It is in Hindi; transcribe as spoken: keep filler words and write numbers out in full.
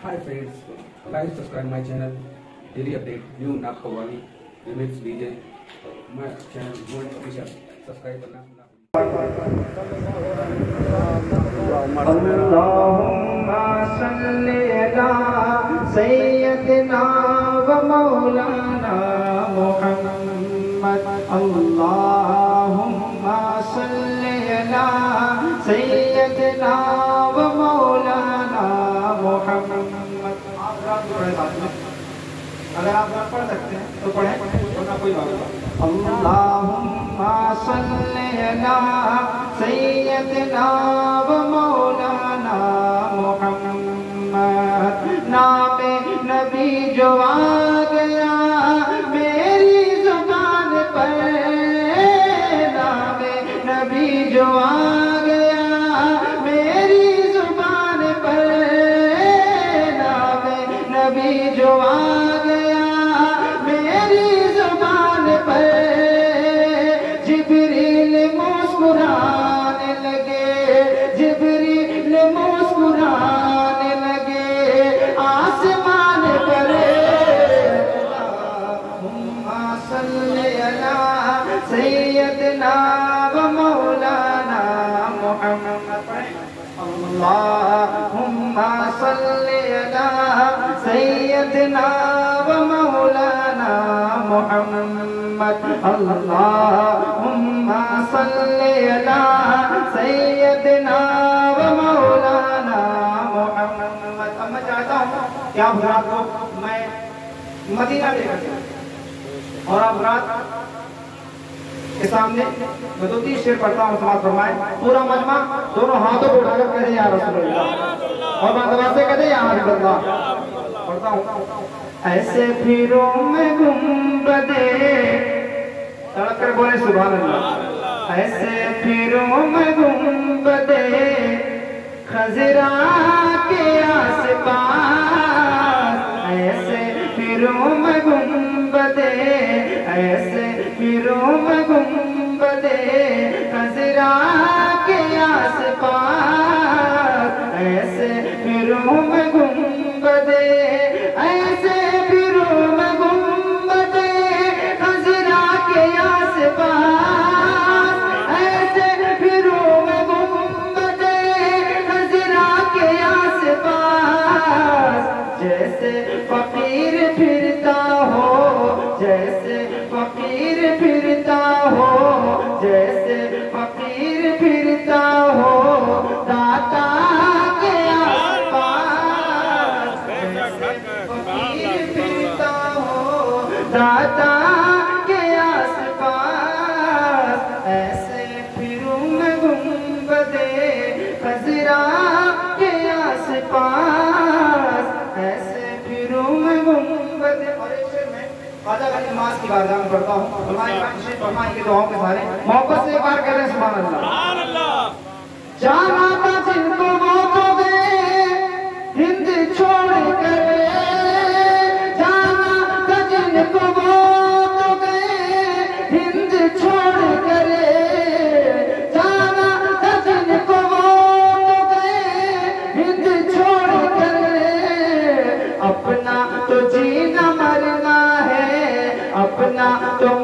Hi friends, like subscribe my channel, daily update, new Naak Qawwali, remix D J, my channel, Moin Official, subscribe करना अल्लाहुम्मा सल्ली अला सय्यदिना व मौलाना मुहम्मद। अल्लाहुम्मा सल्ली अला सय्यदिना व मौलाना मुहम्मद। आप रात पढ़े साथ में, अगर आप रात पढ़ सकते हैं तो पढ़ें, वरना कोई बात नहीं। अल्लाहुम्मा सल्ली अला सय्यदिना व मौलाना मुहम्मद। नामे नबी जो आ गया मेरी जुबान पर, नामे नबी जो आ गया मेरी जुबान पर, नामे नबी जो आ गया मेरी जुबान पर, जिब्रील मुस्कुराने लगे, जिब्रील मुस्कुराने लगे आसमान पर। अल्लाहुम्मा सल्ली अला सय्यदिना व मौलाना मुहम्मद। अल्लाहुम्मा सल्ली अला सय्यदिना व मौलाना मुहम्मद। अल्लाहुम्मा सल्ली अला सय्यदिना व मौलाना मुहम्मद। अब मैं चाहता हूँ कि आप रात को मैं मदीना लेकर चलूं और आप रात के सामने मैं दो तीन शेर पढ़ता हूँ, समाज फरमाए। पूरा मजमा दोनों हाथों को उठाकर कहे या रसूलुल्लाह, और बात से कहते या हबीबल्लाह। पढ़ता हूँ। ऐसे फिरों में गुंबदे, तड़क कर बोले सुभान अल्लाह। ऐसे फिरों में गुंबदे खजरा के आसपास, ऐसे फिरों में गुंबदे, ऐसे फिरों में गुंबदे खजरा के आसपास, ऐसे फिरों में गुंबदे, ऐसे फिरों में गुंबदे खजरा के आसपास, ऐसे फिरों में गुंबदे खजरा के आसपास, जैसे फकीर फिरता हो, जैसे फकीर फिरता हो, जैसे फकीर फिरता हो दाता के आसपास, जैसे फकीर फिरता हो दाता के आसपास, ऐसे फिरूं मैं गुंबदे खजरा के आसपास, ऐसे फिरूं मैं गुंबदे। और एक शेर में ख्वाजा गनी नमाज की बारगाह में पढ़ता हूँ। फरमाए फरमाए के दुआओं के सारे मोहब्बत से एक बार कह रहे हैं सुभान अल्लाह। जाना था जिनको वो तो गए हिंद छोड़ कर, जाना था जिनको वो तो गए हिंद छोड़ कर, जाना था जिनको वो तो गए हिंद छोड़ कर, अपना तो जीना मरना है, अपना तो